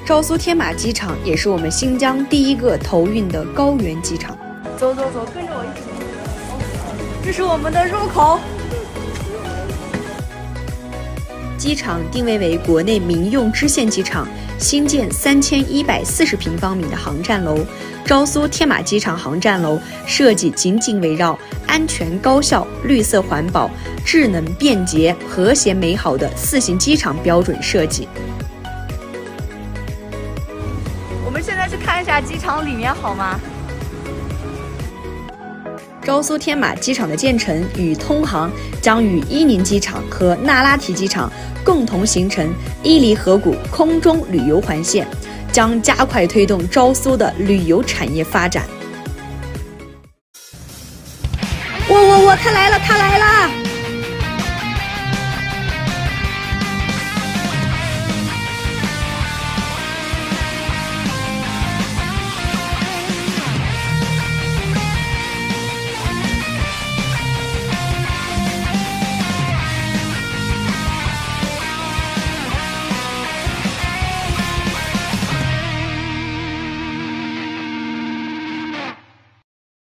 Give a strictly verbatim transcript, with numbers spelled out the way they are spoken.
昭苏天马机场也是我们新疆第一个投运的高原机场。走走走，跟着我一起。这是我们的入口。机场定位为国内民用支线机场，新建三千一百四十平方米的航站楼。昭苏天马机场航站楼设计紧紧围绕安全高效、绿色环保、智能便捷、和谐美好的四型机场标准设计。 我们现在去看一下机场里面好吗？ 昭苏天马机场的建成与通航将与伊宁机场和那拉提机场共同形成伊犁河谷空中旅游环线，将加快推动昭苏的旅游产业发展。我我我，他来了，他来了！